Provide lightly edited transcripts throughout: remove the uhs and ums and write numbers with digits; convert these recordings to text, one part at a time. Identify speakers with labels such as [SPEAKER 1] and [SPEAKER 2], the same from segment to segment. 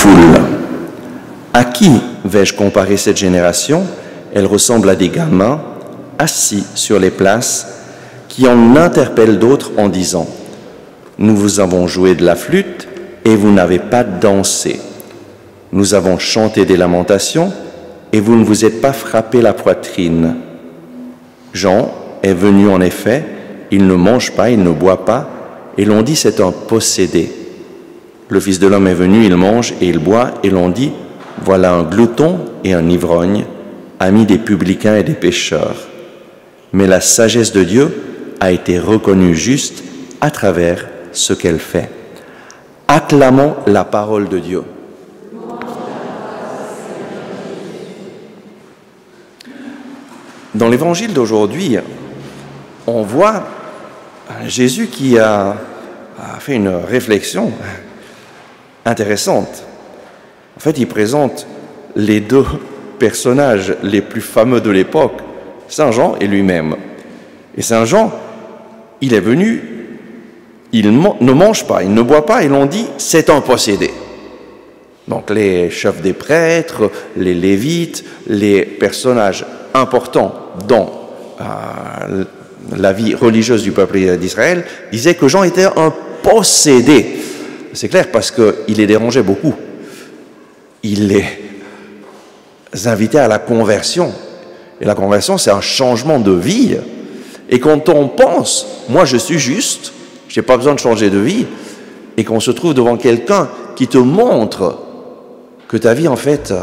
[SPEAKER 1] foule. À qui vais-je comparer cette génération? Elle ressemble à des gamins assis sur les places qui en interpellent d'autres en disant « Nous vous avons joué de la flûte et vous n'avez pas dansé. Nous avons chanté des lamentations et vous ne vous êtes pas frappé la poitrine. » Jean est venu en effet, il ne mange pas, il ne boit pas, et l'on dit c'est un possédé. Le Fils de l'homme est venu, il mange et il boit, et l'on dit voilà un glouton et un ivrogne, ami des publicains et des pécheurs. Mais la sagesse de Dieu a été reconnue juste à travers ce qu'elle fait. Acclamons la parole de Dieu. Dans l'évangile d'aujourd'hui, on voit Jésus qui a fait une réflexion intéressante. En fait, il présente les deux personnages les plus fameux de l'époque, Saint Jean et lui-même. Et Saint Jean, il est venu, il ne mange pas, il ne boit pas, et l'on dit c'est un possédé. Donc les chefs des prêtres, les lévites, les personnages importants dans la vie religieuse du peuple d'Israël disaient que Jean était un possédé. C'est clair parce qu'il les dérangeait beaucoup. Il les invitait à la conversion. Et la conversion, c'est un changement de vie. Et quand on pense, moi je suis juste, je n'ai pas besoin de changer de vie, et qu'on se trouve devant quelqu'un qui te montre que ta vie en fait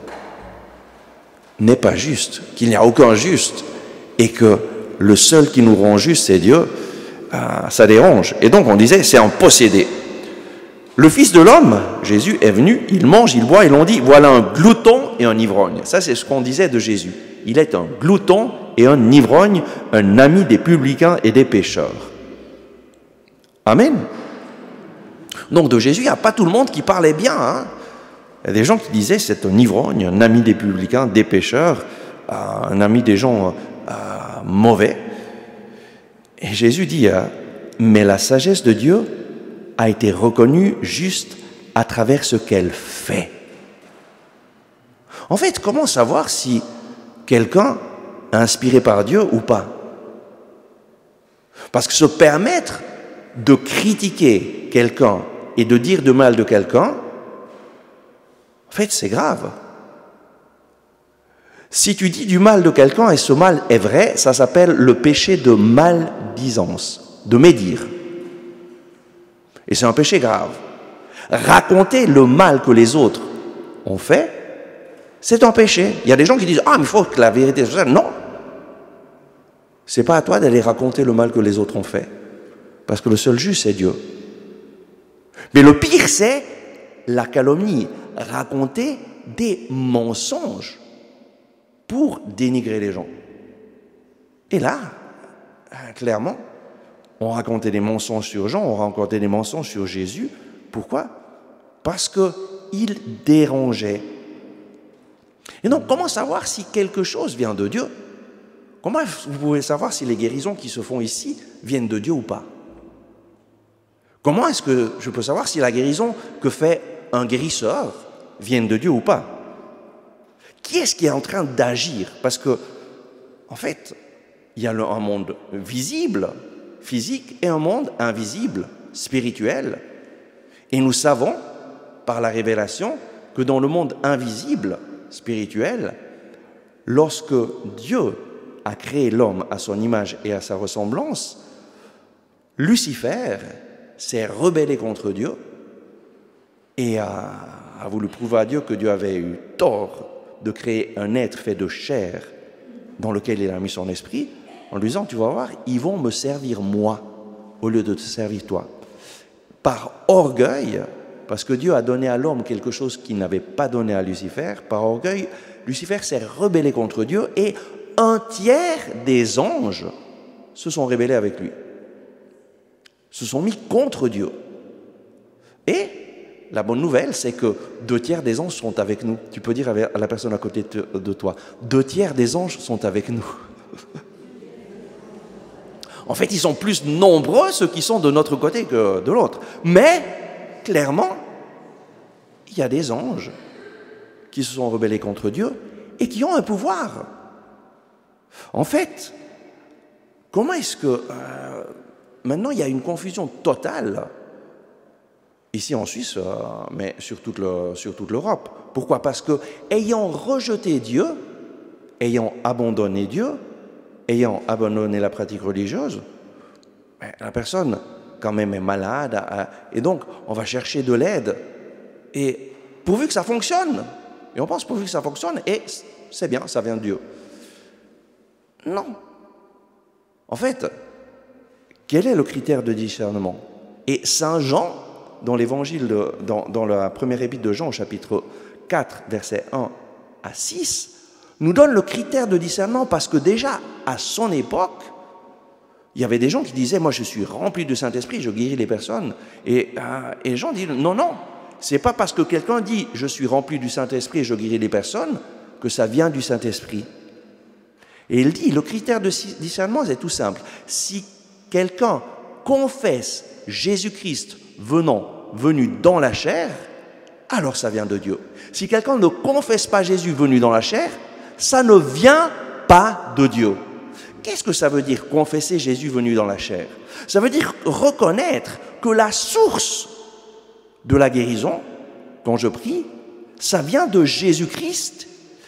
[SPEAKER 1] n'est pas juste, qu'il n'y a aucun juste, et que le seul qui nous rend juste, c'est Dieu, ça dérange. Et donc on disait, c'est un possédé. Le Fils de l'homme, Jésus, est venu, il mange, il boit, et l'on dit, voilà un glouton et un ivrogne. Ça, c'est ce qu'on disait de Jésus. Il est un glouton et un ivrogne, un ami des publicains et des pécheurs. Amen. Donc de Jésus, il n'y a pas tout le monde qui parlait bien. Hein. Il y a des gens qui disaient, c'est un ivrogne, un ami des publicains, des pécheurs, un ami des gens mauvais. Et Jésus dit, mais la sagesse de Dieu a été reconnue juste à travers ce qu'elle fait. En fait, comment savoir si quelqu'un est inspiré par Dieu ou pas? Parce que se permettre de critiquer quelqu'un et de dire du mal de quelqu'un, en fait, c'est grave. Si tu dis du mal de quelqu'un et ce mal est vrai, ça s'appelle le péché de maldisance, de médire. Et c'est un péché grave. Raconter le mal que les autres ont fait, c'est un péché. Il y a des gens qui disent « Ah, mais il faut que la vérité soit ça. » Non. C'est pas à toi d'aller raconter le mal que les autres ont fait. Parce que le seul juste, c'est Dieu. Mais le pire, c'est la calomnie. Raconter des mensonges pour dénigrer les gens. Et là, clairement, on racontait des mensonges sur Jean, on racontait des mensonges sur Jésus. Pourquoi? Parce qu'il dérangeait. Et donc, comment savoir si quelque chose vient de Dieu? Comment vous pouvez savoir si les guérisons qui se font ici viennent de Dieu ou pas? Comment est-ce que je peux savoir si la guérison que fait un guérisseur vient de Dieu ou pas? Qui est-ce qui est en train d'agir? Parce que, en fait, il y a un monde visible, physique, et un monde invisible, spirituel. Et nous savons, par la révélation, que dans le monde invisible, spirituel, lorsque Dieu a créé l'homme à son image et à sa ressemblance, Lucifer s'est rebellé contre Dieu et a voulu prouver à Dieu que Dieu avait eu tort de créer un être fait de chair dans lequel il a mis son esprit, en lui disant, tu vas voir, ils vont me servir moi au lieu de te servir toi. Par orgueil, parce que Dieu a donné à l'homme quelque chose qu'il n'avait pas donné à Lucifer, par orgueil, Lucifer s'est rebellé contre Dieu et un tiers des anges se sont rebellés avec lui, se sont mis contre Dieu. Et la bonne nouvelle, c'est que 2/3 des anges sont avec nous. Tu peux dire à la personne à côté de toi, 2/3 des anges sont avec nous. En fait, ils sont plus nombreux, ceux qui sont de notre côté, que de l'autre. Mais, clairement, il y a des anges qui se sont rebellés contre Dieu et qui ont un pouvoir. En fait, comment est-ce que maintenant il y a une confusion totale ici en Suisse, mais sur toute l'Europe. Pourquoi? Parce que ayant rejeté Dieu, ayant abandonné Dieu, ayant abandonné la pratique religieuse, la personne quand même est malade, et donc on va chercher de l'aide. Et pourvu que ça fonctionne, et on pense pourvu que ça fonctionne, et c'est bien, ça vient de Dieu. Non. En fait, quel est le critère de discernement? Et Saint Jean, dans l'évangile, dans la première épître de Jean, au chapitre 4, versets 1 à 6, nous donne le critère de discernement parce que déjà, à son époque, il y avait des gens qui disaient « Moi, je suis rempli du Saint-Esprit, je guéris les personnes. » Et Jean dit « Non, non, c'est pas parce que quelqu'un dit « Je suis rempli du Saint-Esprit et je guéris les personnes » que ça vient du Saint-Esprit. » Et il dit « Le critère de discernement, c'est tout simple. Si quelqu'un confesse Jésus-Christ venu dans la chair, alors ça vient de Dieu. Si quelqu'un ne confesse pas Jésus venu dans la chair, ça ne vient pas de Dieu. Qu'est-ce que ça veut dire, confesser Jésus venu dans la chair? Ça veut dire reconnaître que la source de la guérison, quand je prie, ça vient de Jésus-Christ,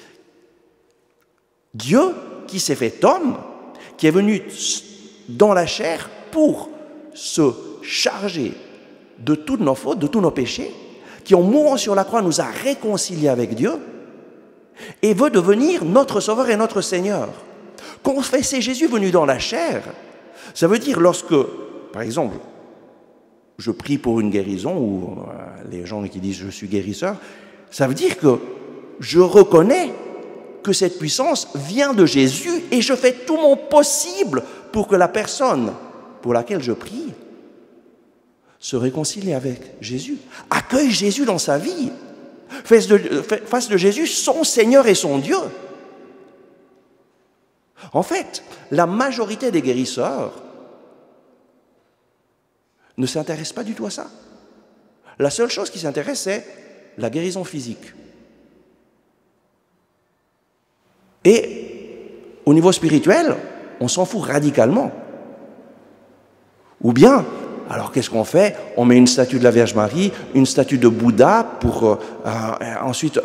[SPEAKER 1] Dieu qui s'est fait homme, qui est venu dans la chair pour se charger de toutes nos fautes, de tous nos péchés, qui en mourant sur la croix nous a réconciliés avec Dieu et veut devenir notre Sauveur et notre Seigneur. Confesser Jésus venu dans la chair, ça veut dire lorsque, par exemple, je prie pour une guérison, ou les gens qui disent « je suis guérisseur », ça veut dire que je reconnais que cette puissance vient de Jésus et je fais tout mon possible pour que la personne pour laquelle je prie se réconcilie avec Jésus, accueille Jésus dans sa vie, fasse de Jésus son Seigneur et son Dieu. En fait, la majorité des guérisseurs ne s'intéressent pas du tout à ça. La seule chose qui s'intéresse, c'est la guérison physique. Et au niveau spirituel, on s'en fout radicalement. Ou bien, alors qu'est-ce qu'on fait? On met une statue de la Vierge Marie, une statue de Bouddha pour ensuite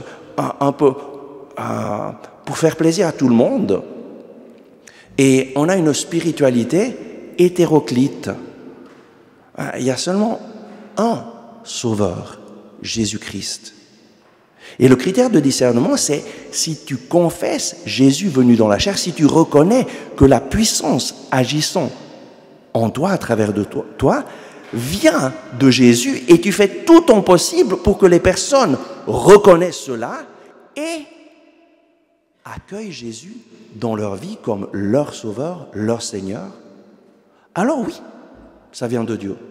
[SPEAKER 1] pour faire plaisir à tout le monde. Et on a une spiritualité hétéroclite. Il y a seulement un Sauveur, Jésus-Christ. Et le critère de discernement, c'est si tu confesses Jésus venu dans la chair, si tu reconnais que la puissance agissant en toi, à travers de toi, vient de Jésus et tu fais tout ton possible pour que les personnes reconnaissent cela et accueillent Jésus dans leur vie comme leur Sauveur, leur Seigneur, alors oui, ça vient de Dieu.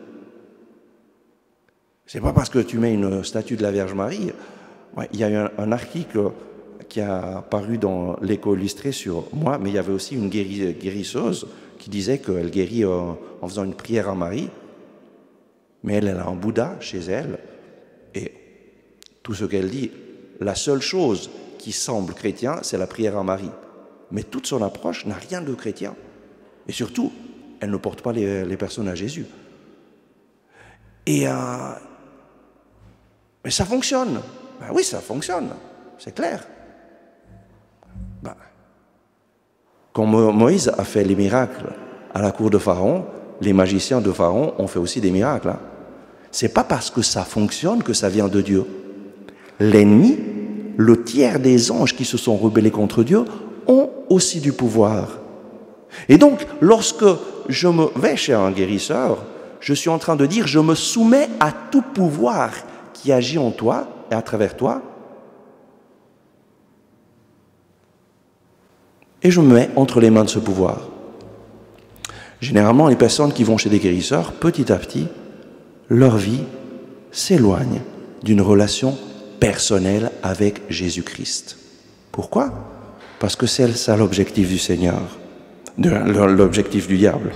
[SPEAKER 1] C'est pas parce que tu mets une statue de la Vierge Marie. Il y a eu un article qui a paru dans l'Écho illustré sur moi, mais il y avait aussi une guérisseuse qui disait qu'elle guérit en faisant une prière à Marie, mais elle a un Bouddha chez elle, et tout ce qu'elle dit, la seule chose qui semble chrétien, c'est la prière à Marie. Mais toute son approche n'a rien de chrétien. Et surtout, elle ne porte pas les personnes à Jésus. Et mais ça fonctionne. Ben oui, ça fonctionne, c'est clair. Ben, quand Moïse a fait les miracles à la cour de Pharaon, les magiciens de Pharaon ont fait aussi des miracles. Hein. C'est pas parce que ça fonctionne que ça vient de Dieu. L'ennemi, le tiers des anges qui se sont rebellés contre Dieu, ont aussi du pouvoir. Et donc, lorsque je me vais chez un guérisseur, je suis en train de dire, je me soumets à tout pouvoir qui agit en toi et à travers toi, et je me mets entre les mains de ce pouvoir. Généralement, les personnes qui vont chez des guérisseurs, petit à petit, leur vie s'éloigne d'une relation personnelle avec Jésus-Christ. Pourquoi? Parce que c'est ça l'objectif du Seigneur, l'objectif du diable.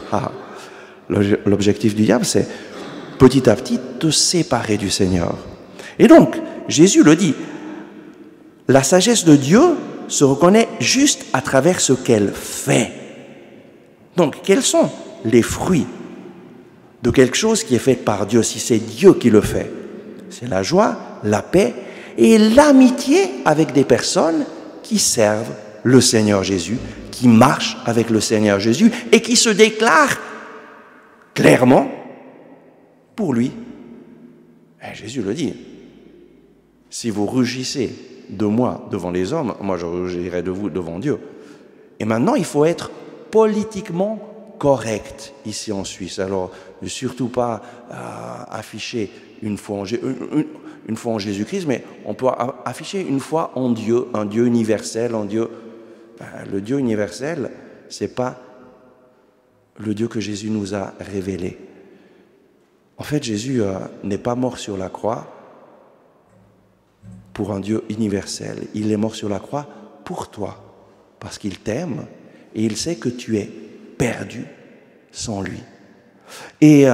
[SPEAKER 1] L'objectif du diable, c'est petit à petit te séparer du Seigneur. Et donc, Jésus le dit. La sagesse de Dieu se reconnaît juste à travers ce qu'elle fait. Donc, quels sont les fruits de quelque chose qui est fait par Dieu, si c'est Dieu qui le fait? C'est la joie, la paix et l'amitié avec des personnes qui servent le Seigneur Jésus, qui marchent avec le Seigneur Jésus et qui se déclarent clairement pour lui. Et Jésus le dit, si vous rugissez de moi devant les hommes, moi je rugirai de vous devant Dieu. Et maintenant, il faut être politiquement correct ici en Suisse. Alors, ne surtout pas afficher une foi en Jésus-Christ, mais on peut afficher une foi en Dieu, un Dieu universel, en Dieu. Le Dieu universel, c'est pas le Dieu que Jésus nous a révélé. En fait, Jésus n'est pas mort sur la croix pour un Dieu universel. Il est mort sur la croix pour toi, parce qu'il t'aime et il sait que tu es perdu sans lui. Et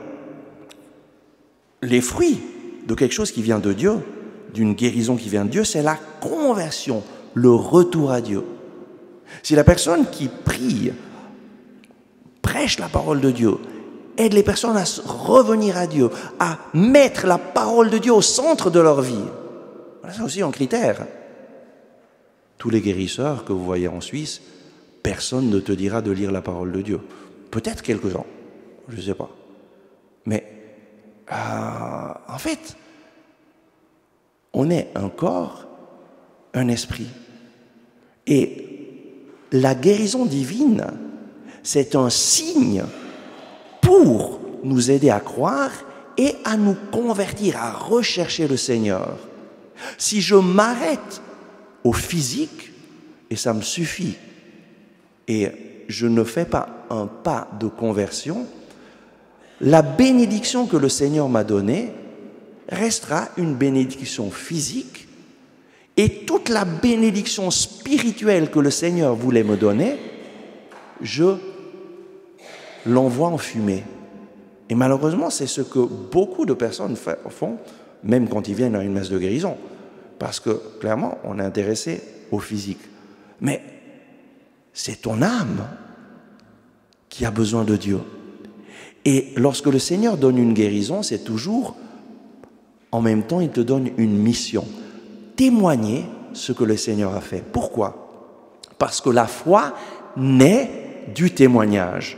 [SPEAKER 1] les fruits de quelque chose qui vient de Dieu, d'une guérison qui vient de Dieu, c'est la conversion, le retour à Dieu. Si la personne qui prie, prêche la parole de Dieu, aide les personnes à revenir à Dieu, à mettre la parole de Dieu au centre de leur vie, c'est aussi un critère. Tous les guérisseurs que vous voyez en Suisse, personne ne te dira de lire la parole de Dieu. Peut-être quelques-uns, je ne sais pas. Mais en fait, on est un corps, un esprit. Et la guérison divine, c'est un signe pour nous aider à croire et à nous convertir, à rechercher le Seigneur. Si je m'arrête au physique, et ça me suffit, et je ne fais pas un pas de conversion, la bénédiction que le Seigneur m'a donnée restera une bénédiction physique, et toute la bénédiction spirituelle que le Seigneur voulait me donner, je l'envoie en fumée. Et malheureusement, c'est ce que beaucoup de personnes font, même quand ils viennent à une messe de guérison. Parce que, clairement, on est intéressé au physique. Mais c'est ton âme qui a besoin de Dieu. Et lorsque le Seigneur donne une guérison, c'est toujours, en même temps, il te donne une mission. Témoigner ce que le Seigneur a fait. Pourquoi? Parce que la foi naît du témoignage.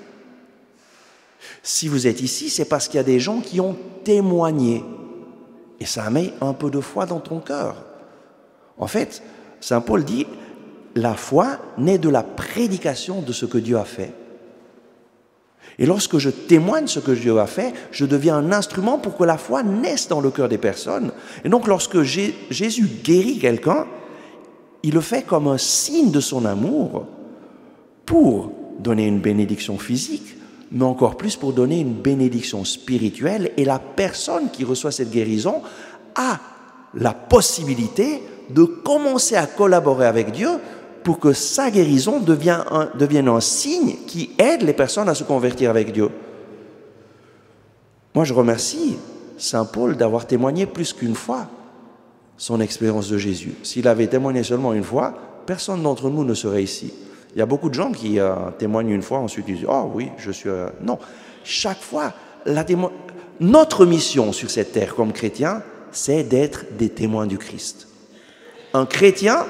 [SPEAKER 1] Si vous êtes ici, c'est parce qu'il y a des gens qui ont témoigné. Et ça met un peu de foi dans ton cœur. En fait, Saint Paul dit, la foi naît de la prédication de ce que Dieu a fait. Et lorsque je témoigne ce que Dieu a fait, je deviens un instrument pour que la foi naisse dans le cœur des personnes. Et donc lorsque Jésus guérit quelqu'un, il le fait comme un signe de son amour pour donner une bénédiction physique, mais encore plus pour donner une bénédiction spirituelle. Et la personne qui reçoit cette guérison a la possibilité de commencer à collaborer avec Dieu pour que sa guérison devienne un signe qui aide les personnes à se convertir avec Dieu. Moi, je remercie Saint Paul d'avoir témoigné plus qu'une fois son expérience de Jésus. S'il avait témoigné seulement une fois, personne d'entre nous ne serait ici. Il y a beaucoup de gens qui témoignent une fois, ensuite ils disent « Oh oui, je suis... » Non, chaque fois, notre mission sur cette terre comme chrétiens, c'est d'être des témoins du Christ. Un chrétien,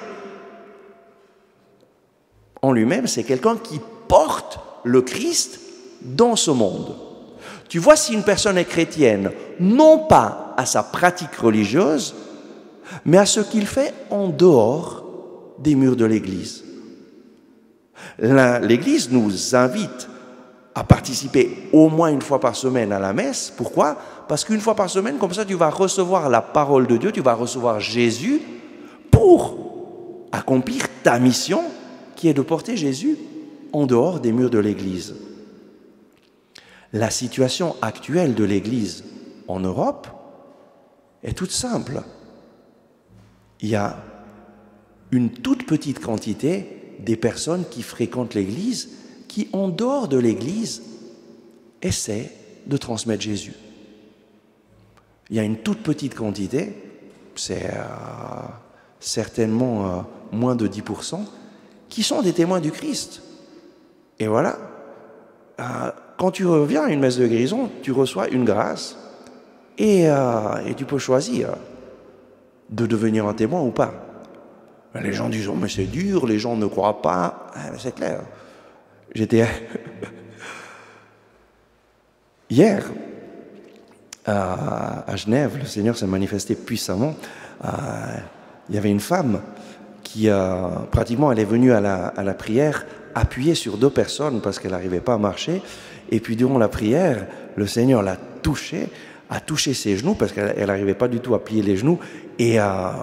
[SPEAKER 1] en lui-même, c'est quelqu'un qui porte le Christ dans ce monde. Tu vois, si une personne est chrétienne, non pas à sa pratique religieuse, mais à ce qu'il fait en dehors des murs de l'Église. L'Église nous invite à participer au moins une fois par semaine à la messe. Pourquoi? Parce qu'une fois par semaine, comme ça, tu vas recevoir la parole de Dieu, tu vas recevoir Jésus pour accomplir ta mission qui est de porter Jésus en dehors des murs de l'Église. La situation actuelle de l'Église en Europe est toute simple. Il y a une toute petite quantité des personnes qui fréquentent l'Église, qui, en dehors de l'Église, essaient de transmettre Jésus. Il y a une toute petite quantité c'est certainement moins de 10%, qui sont des témoins du Christ. Et voilà, quand tu reviens à une messe de guérison, tu reçois une grâce et tu peux choisir de devenir un témoin ou pas. Les gens disent, oh, mais c'est dur, les gens ne croient pas. C'est clair. J'étais hier à Genève, le Seigneur s'est manifesté puissamment. Il y avait une femme qui, pratiquement, elle est venue à la prière appuyée sur 2 personnes parce qu'elle n'arrivait pas à marcher. Et puis, durant la prière, le Seigneur l'a touchée, a touché ses genoux parce qu'elle n'arrivait pas du tout à plier les genoux. Et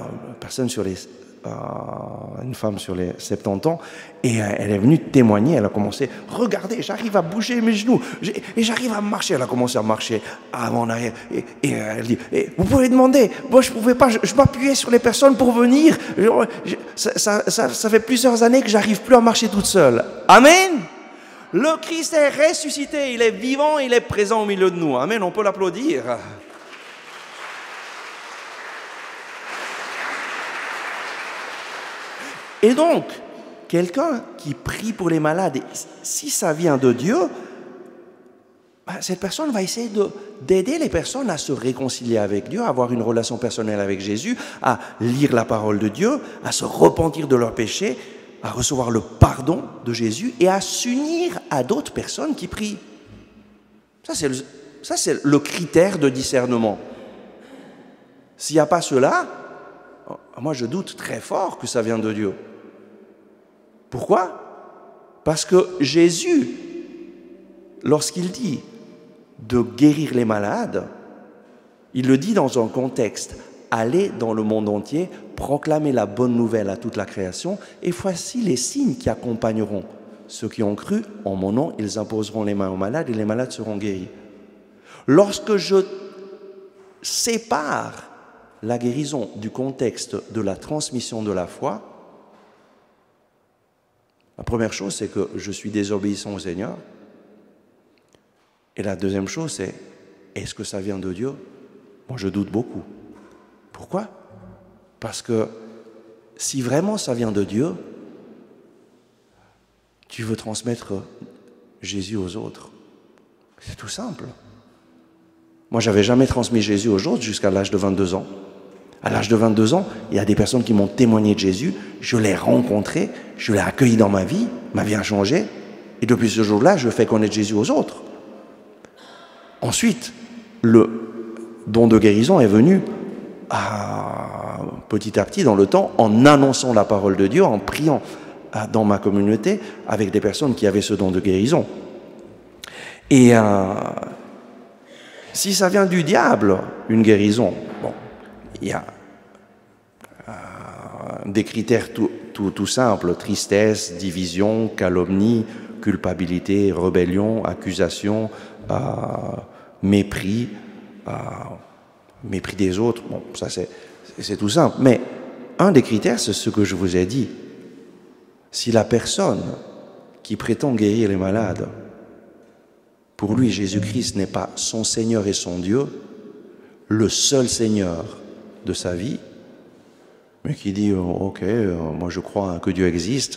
[SPEAKER 1] une femme sur les 70 ans, et elle est venue témoigner. Elle a commencé, regardez, j'arrive à bouger mes genoux, et j'arrive à marcher. Elle a commencé à marcher avant en arrière, et elle dit, vous pouvez demander, moi je pouvais pas, je m'appuyais sur les personnes pour venir, ça fait plusieurs années que j'arrive plus à marcher toute seule. Amen. Le Christ est ressuscité, il est vivant, il est présent au milieu de nous. Amen, on peut l'applaudir. Et donc, quelqu'un qui prie pour les malades, si ça vient de Dieu, cette personne va essayer d'aider les personnes à se réconcilier avec Dieu, à avoir une relation personnelle avec Jésus, à lire la parole de Dieu, à se repentir de leurs péchés, à recevoir le pardon de Jésus et à s'unir à d'autres personnes qui prient. Ça, c'est le critère de discernement. S'il n'y a pas cela, moi je doute très fort que ça vient de Dieu. Pourquoi? Parce que Jésus, lorsqu'il dit de guérir les malades, il le dit dans un contexte « Allez dans le monde entier, proclamer la bonne nouvelle à toute la création, et voici les signes qui accompagneront ceux qui ont cru. En mon nom, ils imposeront les mains aux malades et les malades seront guéris. » Lorsque je sépare la guérison du contexte de la transmission de la foi, la première chose, c'est que je suis désobéissant au Seigneur. Et la deuxième chose, c'est, est-ce que ça vient de Dieu? Moi, je doute beaucoup. Pourquoi? Parce que si vraiment ça vient de Dieu, tu veux transmettre Jésus aux autres. C'est tout simple. Moi, je n'avais jamais transmis Jésus aux autres jusqu'à l'âge de 22 ans. À l'âge de 22 ans, il y a des personnes qui m'ont témoigné de Jésus, je l'ai rencontré, je l'ai accueilli dans ma vie a changé, et depuis ce jour-là, je fais connaître Jésus aux autres. Ensuite, le don de guérison est venu petit à petit dans le temps, en annonçant la parole de Dieu, en priant dans ma communauté avec des personnes qui avaient ce don de guérison. Et si ça vient du diable, une guérison, bon, il y a des critères tout simples, tristesse, division, calomnie, culpabilité, rébellion, accusation, mépris, mépris des autres. Bon, ça c'est tout simple. Mais un des critères, c'est ce que je vous ai dit. Si la personne qui prétend guérir les malades, pour lui, Jésus-Christ n'est pas son Seigneur et son Dieu, le seul Seigneur de sa vie, mais qui dit ok, moi je crois que Dieu existe,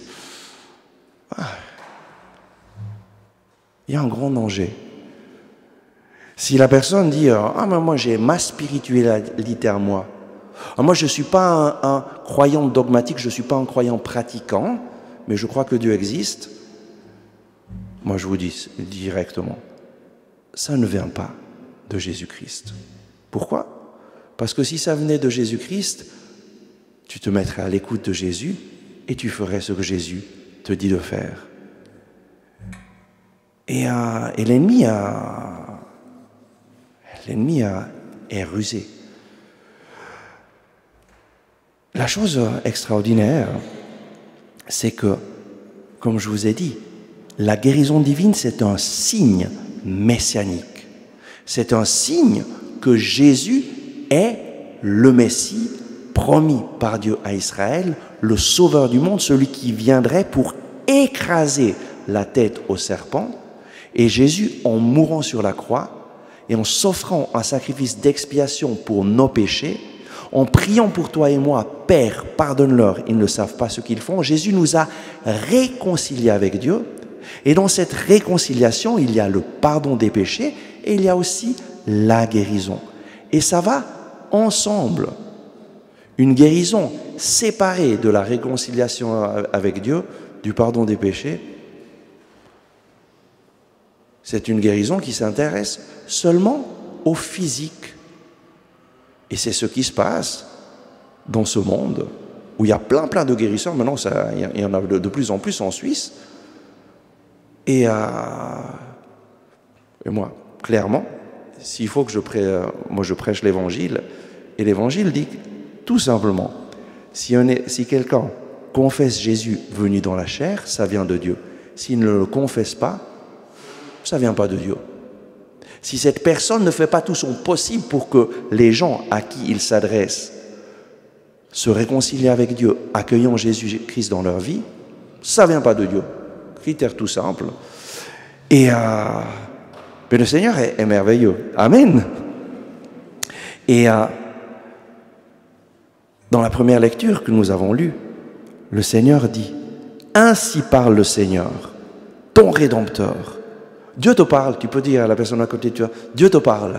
[SPEAKER 1] il y a un grand danger. Si la personne dit mais moi j'ai ma spiritualité à moi, moi je ne suis pas un croyant dogmatique, je ne suis pas un croyant pratiquant, mais je crois que Dieu existe, moi je vous dis directement, ça ne vient pas de Jésus-Christ. Pourquoi? Parce que si ça venait de Jésus-Christ, tu te mettrais à l'écoute de Jésus et tu ferais ce que Jésus te dit de faire. Et l'ennemi est rusé. La chose extraordinaire, c'est que, comme je vous ai dit, la guérison divine, c'est un signe messianique. C'est un signe que Jésus est le Messie promis par Dieu à Israël, le sauveur du monde, celui qui viendrait pour écraser la tête au serpent. Et Jésus, en mourant sur la croix et en s'offrant un sacrifice d'expiation pour nos péchés, en priant pour toi et moi, Père, pardonne-leur, ils ne savent pas ce qu'ils font, Jésus nous a réconciliés avec Dieu. Et dans cette réconciliation, il y a le pardon des péchés et il y a aussi la guérison. Et ça va ensemble. Une guérison séparée de la réconciliation avec Dieu, du pardon des péchés, c'est une guérison qui s'intéresse seulement au physique. Et c'est ce qui se passe dans ce monde où il y a plein de guérisseurs. Maintenant, il y en a de plus en plus en Suisse. Et moi, clairement, s'il faut que je prêche l'évangile, et l'évangile dit tout simplement, si quelqu'un confesse Jésus venu dans la chair, ça vient de Dieu. S'il ne le confesse pas, ça ne vient pas de Dieu. Si cette personne ne fait pas tout son possible pour que les gens à qui il s'adresse se réconcilient avec Dieu, accueillant Jésus-Christ dans leur vie, ça ne vient pas de Dieu. Critère tout simple. Et mais le Seigneur est merveilleux. Amen. Et dans la première lecture que nous avons lue, le Seigneur dit « Ainsi parle le Seigneur, ton Rédempteur. » Dieu te parle, tu peux dire à la personne à côté de toi, Dieu te parle.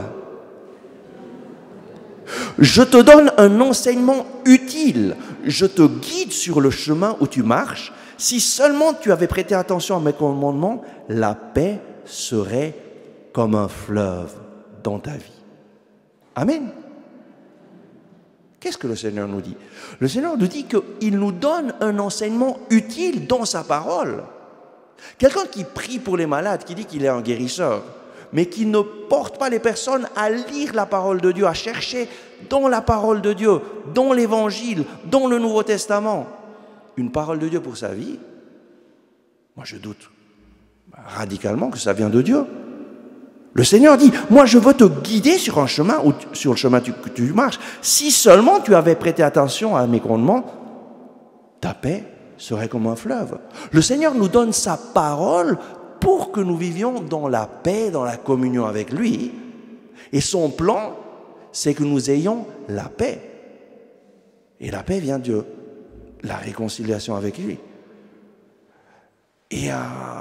[SPEAKER 1] Je te donne un enseignement utile, je te guide sur le chemin où tu marches. Si seulement tu avais prêté attention à mes commandements, la paix serait comme un fleuve dans ta vie. Amen. Qu'est-ce que le Seigneur nous dit? Le Seigneur nous dit qu'il nous donne un enseignement utile dans sa parole. Quelqu'un qui prie pour les malades, qui dit qu'il est un guérisseur, mais qui ne porte pas les personnes à lire la parole de Dieu, à chercher dans la parole de Dieu, dans l'Évangile, dans le Nouveau Testament, une parole de Dieu pour sa vie, moi je doute radicalement que ça vient de Dieu. Le Seigneur dit, moi je veux te guider sur un chemin, ou sur le chemin que tu marches. Si seulement tu avais prêté attention à mes commandements, ta paix serait comme un fleuve. Le Seigneur nous donne sa parole pour que nous vivions dans la paix, dans la communion avec lui. Et son plan, c'est que nous ayons la paix. Et la paix vient de Dieu, la réconciliation avec lui. Et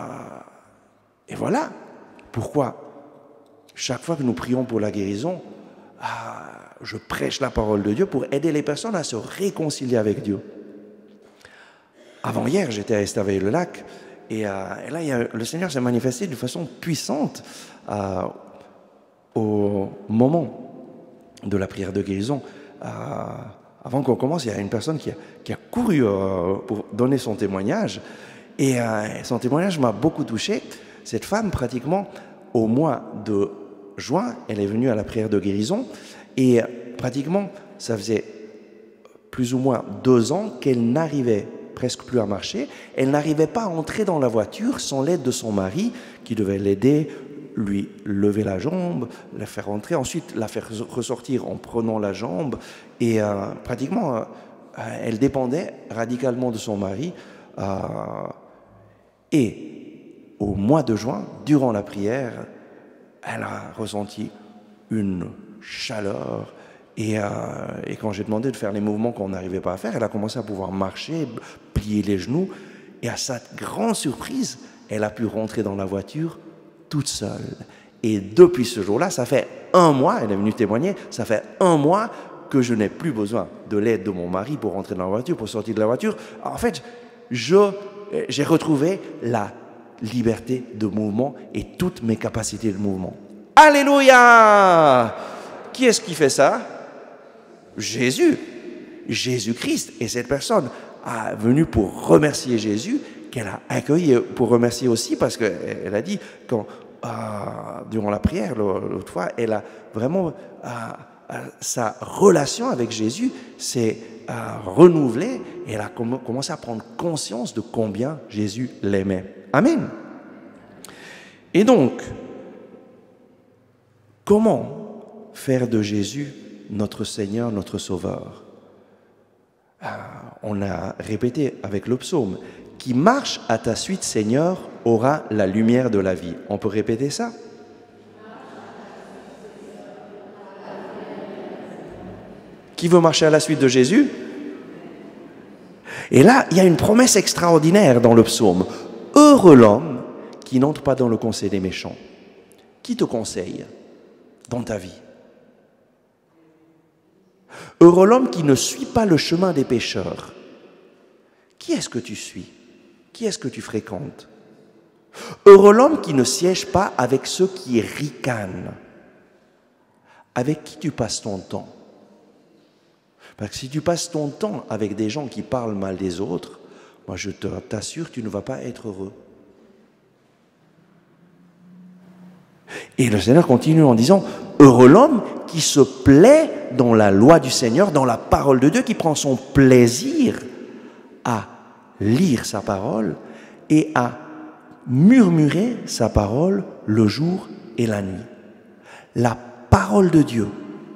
[SPEAKER 1] voilà pourquoi chaque fois que nous prions pour la guérison, je prêche la parole de Dieu pour aider les personnes à se réconcilier avec Dieu. Avant-hier, j'étais à Estavayer-le-Lac et là, le Seigneur s'est manifesté de façon puissante au moment de la prière de guérison. Avant qu'on commence, il y a une personne qui a couru pour donner son témoignage et son témoignage m'a beaucoup touché. Cette femme, pratiquement au mois de juin, elle est venue à la prière de guérison et pratiquement, ça faisait plus ou moins 2 ans qu'elle n'arrivait presque plus à marcher. Elle n'arrivait pas à entrer dans la voiture sans l'aide de son mari qui devait l'aider, lui lever la jambe, la faire entrer, ensuite la faire ressortir en prenant la jambe. Et pratiquement, elle dépendait radicalement de son mari. Et au mois de juin, durant la prière, elle a ressenti une chaleur. Et quand j'ai demandé de faire les mouvements qu'on n'arrivait pas à faire, elle a commencé à pouvoir marcher, plier les genoux. Et à sa grande surprise, elle a pu rentrer dans la voiture toute seule. Et depuis ce jour-là, ça fait 1 mois, elle est venue témoigner, ça fait 1 mois que je n'ai plus besoin de l'aide de mon mari pour rentrer dans la voiture, pour sortir de la voiture. En fait, j'ai retrouvé la liberté de mouvement et toutes mes capacités de mouvement. Alléluia! Qui est-ce qui fait ça? Jésus, Jésus-Christ. Et cette personne est venue pour remercier Jésus, qu'elle a accueilli pour remercier aussi, parce qu'elle a dit, durant la prière, l'autre fois, elle a vraiment, sa relation avec Jésus s'est renouvelée, et elle a commencé à prendre conscience de combien Jésus l'aimait. Amen. Et donc, comment faire de Jésus notre Seigneur, notre Sauveur? On a répété avec le psaume, « Qui marche à ta suite, Seigneur, aura la lumière de la vie. » On peut répéter ça? Qui veut marcher à la suite de Jésus? Et là, il y a une promesse extraordinaire dans le psaume. Heureux l'homme qui n'entre pas dans le conseil des méchants. Qui te conseille dans ta vie? Heureux l'homme qui ne suit pas le chemin des pécheurs. Qui est-ce que tu suis? Qui est-ce que tu fréquentes? Heureux l'homme qui ne siège pas avec ceux qui ricanent. Avec qui tu passes ton temps? Parce que si tu passes ton temps avec des gens qui parlent mal des autres, moi je t'assure que tu ne vas pas être heureux. Et le Seigneur continue en disant, heureux l'homme qui se plaît dans la loi du Seigneur, dans la parole de Dieu, qui prend son plaisir à lire sa parole et à murmurer sa parole le jour et la nuit. La parole de Dieu,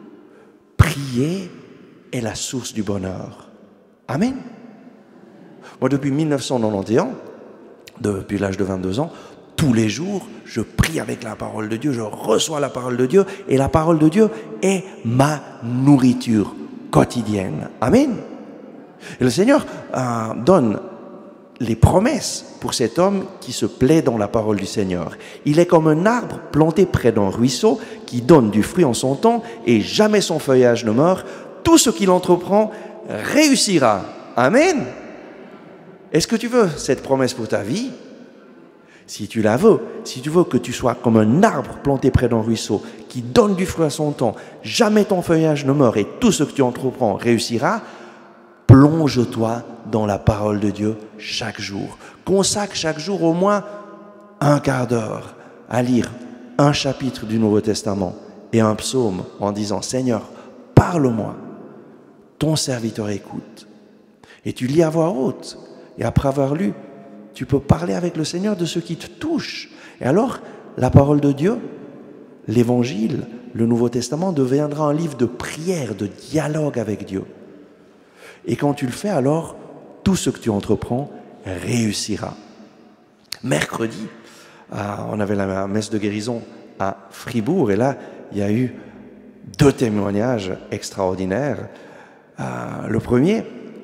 [SPEAKER 1] prier est la source du bonheur. Amen. Moi, depuis 1991, depuis l'âge de 22 ans, tous les jours, je prie avec la parole de Dieu, je reçois la parole de Dieu, et la parole de Dieu est ma nourriture quotidienne. Amen. Et le Seigneur donne les promesses pour cet homme qui se plaît dans la parole du Seigneur. Il est comme un arbre planté près d'un ruisseau qui donne du fruit en son temps et jamais son feuillage ne meurt. Tout ce qu'il entreprend réussira. Amen. Est-ce que tu veux cette promesse pour ta vie? Si tu la veux, si tu veux que tu sois comme un arbre planté près d'un ruisseau qui donne du fruit à son temps, jamais ton feuillage ne meurt et tout ce que tu entreprends réussira, plonge-toi dans la parole de Dieu chaque jour. Consacre chaque jour au moins un quart d'heure à lire un chapitre du Nouveau Testament et un psaume en disant « Seigneur, parle-moi, ton serviteur écoute. » Et tu lis à voix haute. Et après avoir lu, tu peux parler avec le Seigneur de ce qui te touche. Et alors, la parole de Dieu, l'Évangile, le Nouveau Testament deviendra un livre de prière, de dialogue avec Dieu. Et quand tu le fais, alors, tout ce que tu entreprends réussira. Mercredi, on avait la messe de guérison à Fribourg, et là, il y a eu 2 témoignages extraordinaires. Le premier,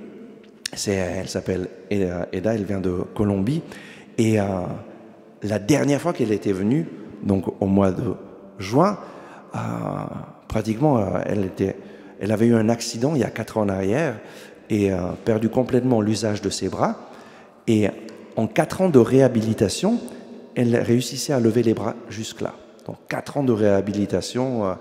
[SPEAKER 1] elle s'appelle Eda, elle vient de Colombie, et la dernière fois qu'elle était venue, donc au mois de juin, pratiquement, elle avait eu un accident il y a 4 ans en arrière, et perdu complètement l'usage de ses bras, et en 4 ans de réhabilitation, elle réussissait à lever les bras jusque-là. Donc 4 ans de réhabilitation,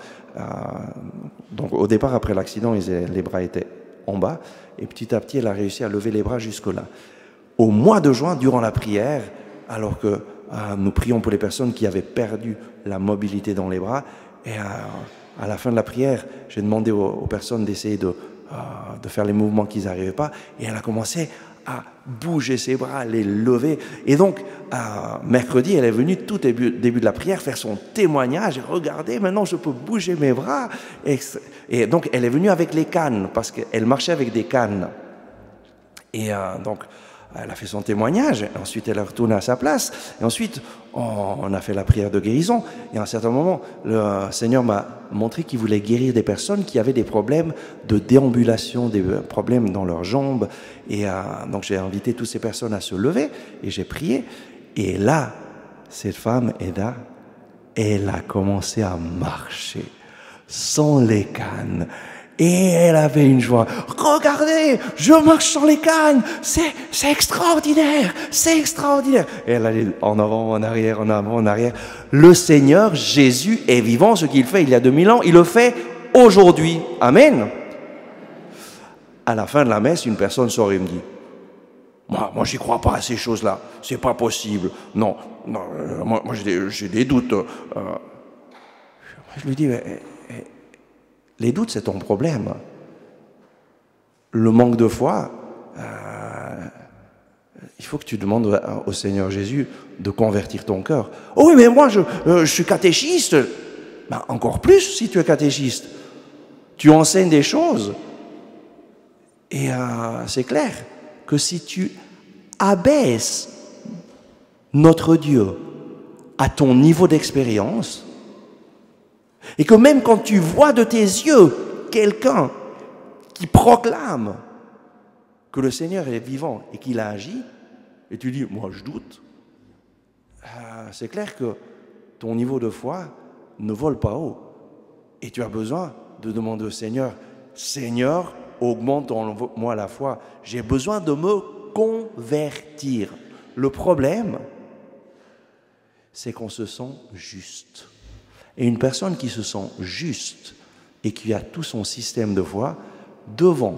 [SPEAKER 1] donc au départ après l'accident, les bras étaient en bas, et petit à petit, elle a réussi à lever les bras jusque-là. Au mois de juin, durant la prière, alors que nous prions pour les personnes qui avaient perdu la mobilité dans les bras, et à la fin de la prière, j'ai demandé aux personnes d'essayer de faire les mouvements qu'ils n'arrivaient pas, et elle a commencé à bouger ses bras, à les lever. Et donc, mercredi, elle est venue tout début de la prière faire son témoignage. Regardez, maintenant je peux bouger mes bras. Et donc, elle est venue avec les cannes, parce qu'elle marchait avec des cannes. Et donc, elle a fait son témoignage. Ensuite, elle est retournée à sa place. Et ensuite, on a fait la prière de guérison. Et à un certain moment, le Seigneur m'a montré qu'il voulait guérir des personnes qui avaient des problèmes de déambulation, des problèmes dans leurs jambes. Et donc, j'ai invité toutes ces personnes à se lever et j'ai prié. Et là, cette femme, Eda, elle a commencé à marcher sans les cannes. Et elle avait une joie. Regardez, je marche sur les cannes. C'est extraordinaire. C'est extraordinaire. Et elle allait en avant, en arrière, en avant, en arrière. Le Seigneur Jésus est vivant. Ce qu'il fait il y a 2000 ans, il le fait aujourd'hui. Amen. À la fin de la messe, une personne sort et me dit, moi j'y crois pas à ces choses-là. C'est pas possible. Non, moi j'ai des doutes. Je lui dis, les doutes, c'est ton problème. Le manque de foi, il faut que tu demandes au Seigneur Jésus de convertir ton cœur. Oh oui, mais moi, je suis catéchiste. Ben, encore plus si tu es catéchiste. Tu enseignes des choses. Et c'est clair que si tu abaisses notre Dieu à ton niveau d'expérience, et que même quand tu vois de tes yeux quelqu'un qui proclame que le Seigneur est vivant et qu'il a agi, et tu dis, moi je doute, c'est clair que ton niveau de foi ne vole pas haut. Et tu as besoin de demander au Seigneur, Seigneur, augmente en moi la foi. J'ai besoin de me convertir. Le problème, c'est qu'on se sent juste. Et une personne qui se sent juste et qui a tout son système de foi devant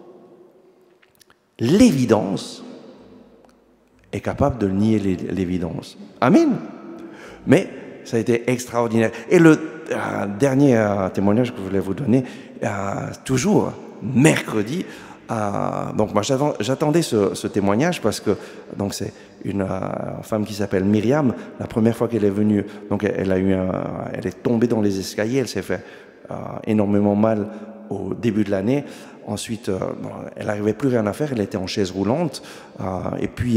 [SPEAKER 1] l'évidence est capable de nier l'évidence. Amen. Mais ça a été extraordinaire. Et le dernier témoignage que je voulais vous donner, toujours mercredi, donc moi j'attendais ce témoignage parce que donc c'est une femme qui s'appelle Myriam. La première fois qu'elle est venue, donc elle est tombée dans les escaliers, elle s'est fait énormément mal au début de l'année. Ensuite, elle n'arrivait plus rien à faire, elle était en chaise roulante. Et puis,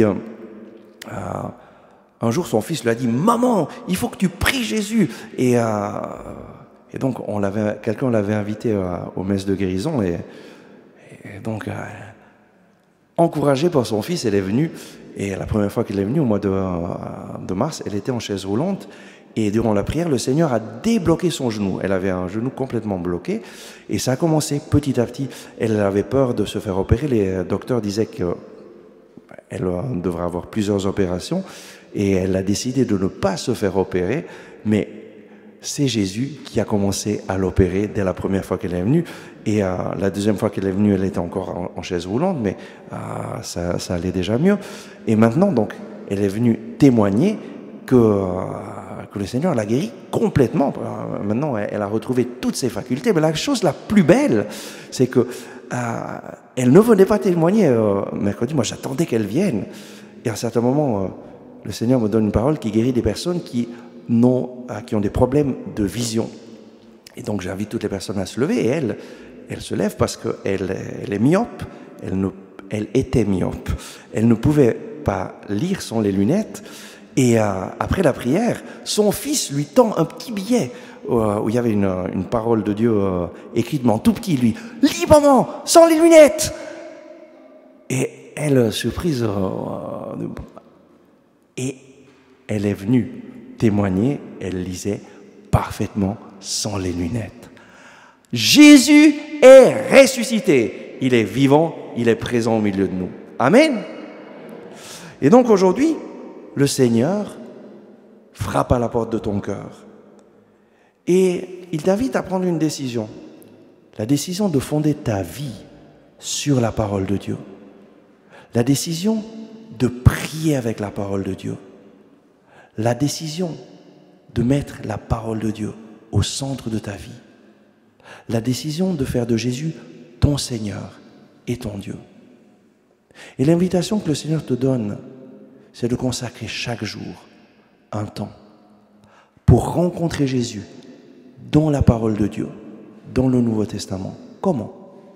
[SPEAKER 1] un jour, son fils lui a dit « Maman, il faut que tu pries Jésus !» Et donc, quelqu'un l'avait invité aux messes de guérison. Et donc, encouragée par son fils, elle est venue. Et la première fois qu'elle est venue, au mois de mars, elle était en chaise roulante. Et durant la prière, le Seigneur a débloqué son genou. Elle avait un genou complètement bloqué. Et ça a commencé petit à petit. Elle avait peur de se faire opérer. Les docteurs disaient qu'elle devrait avoir plusieurs opérations. Et elle a décidé de ne pas se faire opérer. Mais c'est Jésus qui a commencé à l'opérer dès la première fois qu'elle est venue. Et la deuxième fois qu'elle est venue, elle était encore en chaise roulante. Mais ça allait déjà mieux. Et maintenant, donc, elle est venue témoigner que le Seigneur l'a guérie complètement. Maintenant, elle a retrouvé toutes ses facultés. Mais la chose la plus belle, c'est que elle ne venait pas témoigner mercredi. Moi, j'attendais qu'elle vienne. Et à un certain moment, le Seigneur me donne une parole qui guérit des personnes qui ont des problèmes de vision. Et donc, j'invite toutes les personnes à se lever. Et elle se lève parce qu'elle est myope. Elle était myope. Elle ne pouvait pas lire sans les lunettes. Et après la prière, son fils lui tend un petit billet où il y avait une parole de Dieu écrite, mais en tout petit, lui. « Lis, maman, sans les lunettes !» Et elle, surprise, et elle est venue témoigner, elle lisait parfaitement sans les lunettes. Jésus est ressuscité. Il est vivant, il est présent au milieu de nous. Amen. Et donc aujourd'hui, le Seigneur frappe à la porte de ton cœur. Et il t'invite à prendre une décision. La décision de fonder ta vie sur la parole de Dieu. La décision de prier avec la parole de Dieu. La décision de mettre la parole de Dieu au centre de ta vie. La décision de faire de Jésus ton Seigneur et ton Dieu. Et l'invitation que le Seigneur te donne, c'est de consacrer chaque jour un temps pour rencontrer Jésus dans la parole de Dieu, dans le Nouveau Testament. Comment?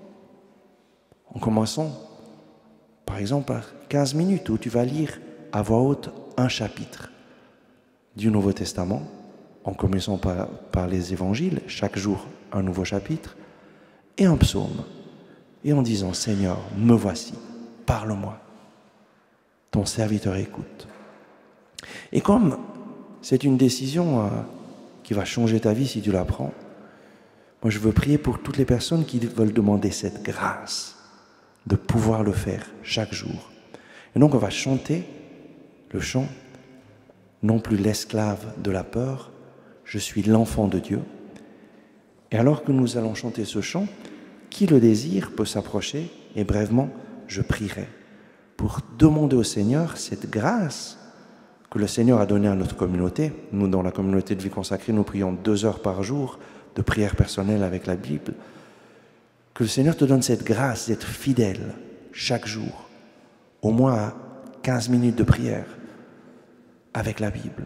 [SPEAKER 1] En commençant, par exemple, par 15 minutes où tu vas lire à voix haute un chapitre du Nouveau Testament, en commençant par les évangiles, chaque jour un nouveau chapitre, et un psaume, et en disant « Seigneur, me voici, parle-moi. » Ton serviteur écoute. Et comme c'est une décision qui va changer ta vie si tu la prends, moi je veux prier pour toutes les personnes qui veulent demander cette grâce de pouvoir le faire chaque jour. Et donc on va chanter le chant « Non plus l'esclave de la peur, je suis l'enfant de Dieu ». Et alors que nous allons chanter ce chant, qui le désire peut s'approcher et brièvement je prierai pour demander au Seigneur cette grâce que le Seigneur a donnée à notre communauté. Nous, dans la communauté de vie consacrée, nous prions 2 heures par jour de prière personnelle avec la Bible. Que le Seigneur te donne cette grâce d'être fidèle chaque jour, au moins à 15 minutes de prière avec la Bible.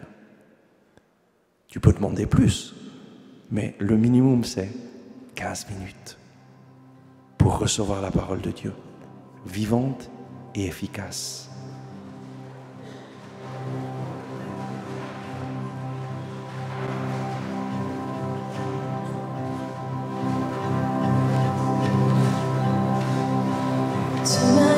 [SPEAKER 1] Tu peux demander plus, mais le minimum c'est 15 minutes pour recevoir la parole de Dieu, vivante et efficace.
[SPEAKER 2] tonight.